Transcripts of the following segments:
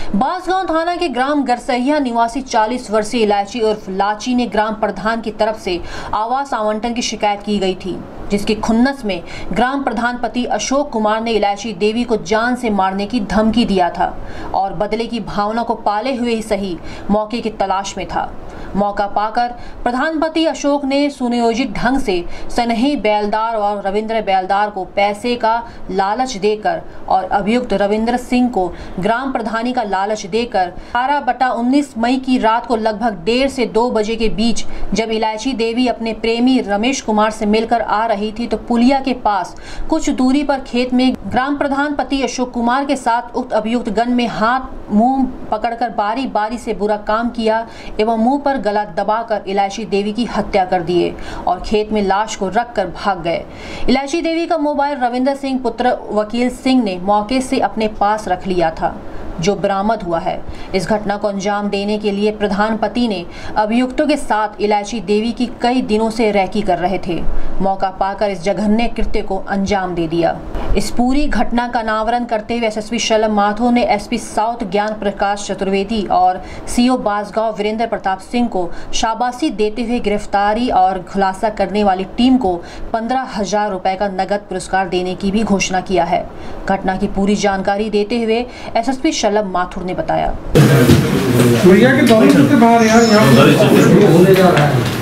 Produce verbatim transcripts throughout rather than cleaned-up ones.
बांसगांव थाना के ग्राम गरसैया निवासी चालीस वर्षीय इलायची उर्फ लाची ने ग्राम प्रधान की तरफ से आवास आवंटन की शिकायत की गई थी, जिसकी खुन्नस में ग्राम प्रधान पति अशोक कुमार ने इलायची देवी को जान से मारने की धमकी दिया था और बदले की भावना को पाले हुए ही सही मौके की तलाश में था। मौका पाकर प्रधानपति अशोक ने सुनियोजित ढंग से सनही बेलदार और रविंद्र बेलदार को पैसे का लालच देकर और अभियुक्त रविंद्र सिंह को ग्राम प्रधानी का लालच देकर अठारह बटा उन्नीस मई की रात को लगभग डेढ़ से दो बजे के बीच जब इलायची देवी अपने प्रेमी रमेश कुमार से मिलकर आ रही थी तो पुलिया के पास कुछ दूरी पर खेत में ग्राम प्रधान पति अशोक कुमार के साथ उक्त अभियुक्त गण में हाथ मुंह पकड़कर बारी बारी से बुरा काम किया एवं मुंह पर गला दबाकर इलायची देवी की हत्या कर दिए और खेत में लाश को रखकर भाग गए। इलायची देवी का मोबाइल रविंद्र सिंह पुत्र वकील सिंह ने मौके से अपने पास रख लिया था, जो बरामद हुआ है। इस घटना को अंजाम देने के लिए प्रधान पति ने अभियुक्तों के साथ इलायची देवी की कई दिनों से रैकी कर रहे थे। मौका पाकर इस जघन्य कृत्य को अंजाम दे दिया। इस पूरी घटना का अनावरण करते हुए एसएसपी शलभ माथुर ने एसपी साउथ ज्ञान प्रकाश चतुर्वेदी और सीओ बांसगांव वीरेंद्र प्रताप सिंह को शाबाशी देते हुए गिरफ्तारी और खुलासा करने वाली टीम को पंद्रह हजार रुपए का नगद पुरस्कार देने की भी घोषणा किया है। घटना की पूरी जानकारी देते हुए एसएसपी शलभ माथुर ने बताया। भैया के दौरे से बाहर यार होने जा रहा है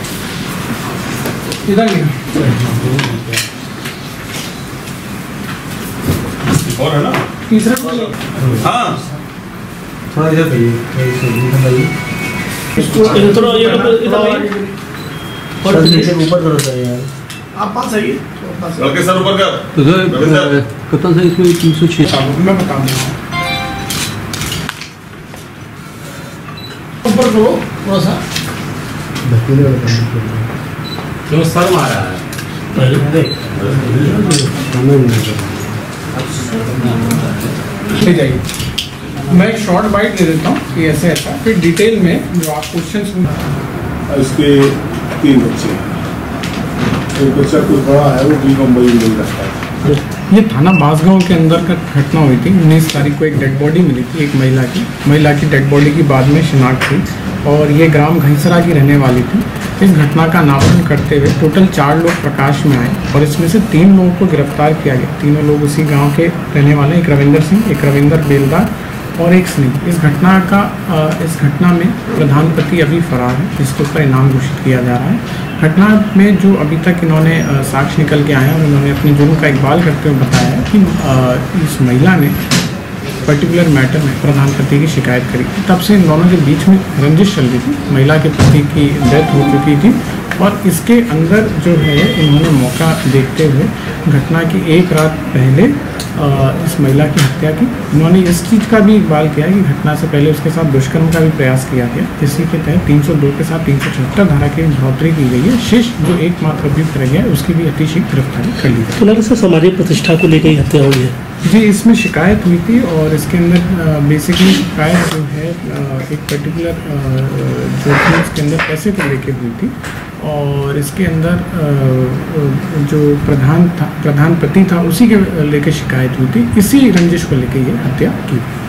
इधर और है ना तीसरा हाँ थोड़ा इधर भाई इसको थोड़ा ये इधर और नीचे ऊपर करो सर यार आप पास आइए ओके सर ऊपर कर तो सर कितना सर इसमें तीन सौ छह मैं बता दूंगा ऊपर करो थोड़ा सा क्यों सर मारा है ले जाइए। मैं एक शॉर्ट बाइट दे देता हूँ कि ऐसे ऐसा फिर डिटेल में जो आप क्वेश्चन इसके तीन बच्चे हैं। एक बच्चा कोई बड़ा है वो भी मुंबई में मिल रहा है। ये थाना बांसगांव के अंदर का घटना हुई थी। उन्नीस तारीख को एक डेड बॉडी मिली थी एक महिला की महिला की डेड बॉडी की बाद में शिनाख्त हुई और ये ग्राम घईसरा की रहने वाली थी। इस घटना का अनावरण करते हुए टोटल चार लोग प्रकाश में आए और इसमें से तीन लोगों को गिरफ्तार किया गया। तीनों लोग उसी गांव के रहने वाले, एक रविंद्र सिंह, एक रविंद्र बेलदार और एक स्नेह। इस घटना का इस घटना में प्रधानपति अभी फरार है, जिसके ऊपर इनाम घोषित किया जा रहा है। घटना में जो अभी तक इन्होंने साक्ष्य निकल के आए हैं और उन्होंने अपने जुर्म का इकबाल करते हुए बताया है कि इस महिला ने पर्टिकुलर मैटर में प्रधानपति की शिकायत करी थी। तब से इन दोनों के बीच में रंजिश चल रही थी। महिला के पति की डेथ हो चुकी थी और इसके अंदर जो है इन्होंने मौका देखते हुए घटना की एक रात पहले इस महिला की हत्या की। इन्होंने इस चीज़ का भी इकबाल किया कि घटना से पहले उसके साथ दुष्कर्म का भी प्रयास किया गया, इसी के तहत तीन सौ दो के साथ तीन सौ चौहत्तर धारा की बढ़ोतरी की गई है। शेष जो एकमात्र अभियुक्त रह गया है उसकी भी अतिशीघ्र गिरफ्तारी कर ली गई। तो सामाजिक प्रतिष्ठा को लेकर हत्या हुई है जी। इसमें शिकायत हुई थी और इसके अंदर बेसिकली शिकायत जो है एक पर्टिकुलर जो थी उसके अंदर पैसे को लेके हुई थी और इसके अंदर जो प्रधान था प्रधानपति था उसी के लेके शिकायत हुई थी। इसी रंजिश को लेके ये हत्या की।